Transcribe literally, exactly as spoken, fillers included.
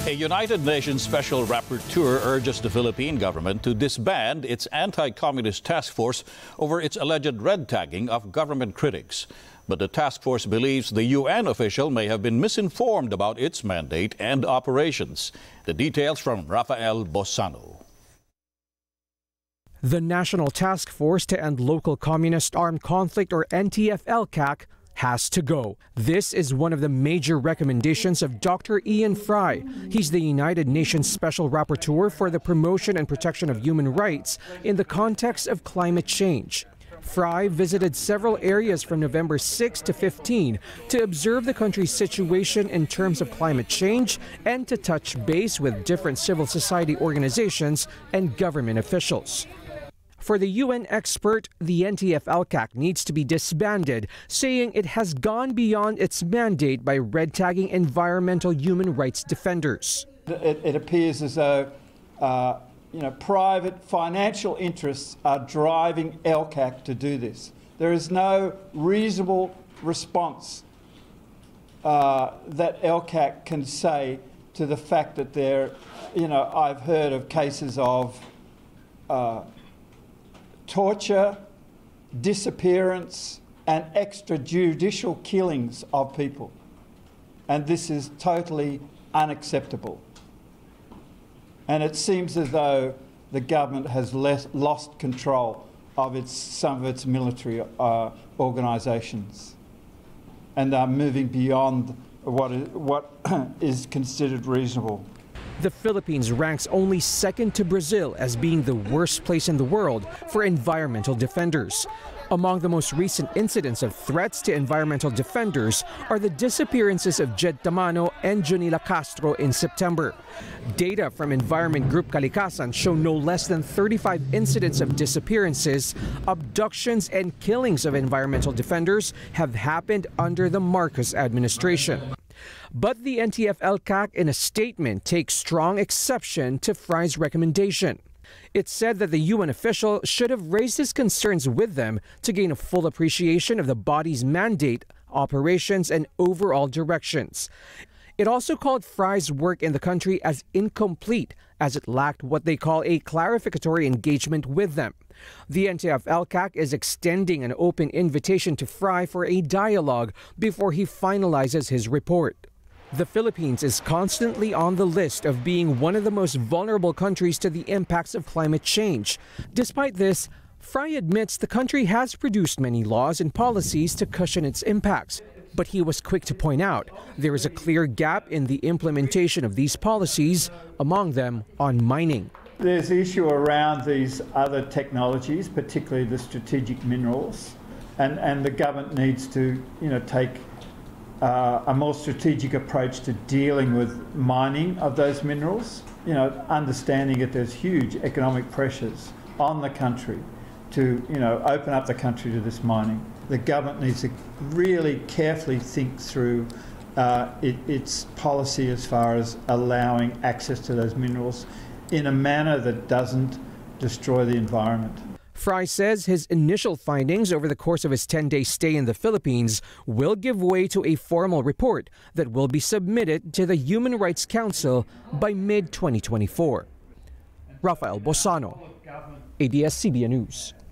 A United Nations Special Rapporteur urges the Philippine government to disband its anti-communist task force over its alleged red tagging of government critics. But the task force believes the U N official may have been misinformed about its mandate and operations. The details from Rafael Bosano. The National Task Force to End Local Communist Armed Conflict, or N T F L C A C, has to go. This is one of the major recommendations of Doctor Ian Fry. He's the United Nations Special Rapporteur for the promotion and protection of human rights in the context of climate change. Fry visited several areas from November sixth to fifteenth to observe the country's situation in terms of climate change and to touch base with different civil society organizations and government officials. For the U N expert, the N T F L C A C needs to be disbanded, saying it has gone beyond its mandate by red tagging environmental human rights defenders. It, it appears as though uh, you know, private financial interests are driving L C A C to do this. There is no reasonable response uh, that L C A C can say to the fact that there, you know, I've heard of cases of uh, torture, disappearance, and extrajudicial killings of people. And this is totally unacceptable. And it seems as though the government has less, lost control of its, some of its military uh, organisations and are moving beyond what is, what is considered reasonable. The Philippines ranks only second to Brazil as being the worst place in the world for environmental defenders. Among the most recent incidents of threats to environmental defenders are the disappearances of Jed Tamano and Junila Castro in September. Data from Environment Group Kalikasan show no less than thirty-five incidents of disappearances, abductions, and killings of environmental defenders have happened under the Marcos administration. But the N T F L C A C, in a statement, takes strong exception to Fry's recommendation. It said that the U N official should have raised his concerns with them to gain a full appreciation of the body's mandate, operations, and overall directions. It also called Fry's work in the country as incomplete, as it lacked what they call a clarificatory engagement with them. The N T F L C A C is extending an open invitation to Fry for a dialogue before he finalizes his report. The Philippines is constantly on the list of being one of the most vulnerable countries to the impacts of climate change. Despite this, Fry admits the country has produced many laws and policies to cushion its impacts. But he was quick to point out there is a clear gap in the implementation of these policies, among them on mining. There's the issue around these other technologies, particularly the strategic minerals, and, and the government needs to, you know, take uh, a more strategic approach to dealing with mining of those minerals. You know, understanding that there's huge economic pressures on the country to, you know, open up the country to this mining. The government needs to really carefully think through uh, it, its policy as far as allowing access to those minerals in a manner that doesn't destroy the environment. Fry says his initial findings over the course of his ten-day stay in the Philippines will give way to a formal report that will be submitted to the Human Rights Council by mid twenty twenty-four. Rafael Bosano, A B S C B N News.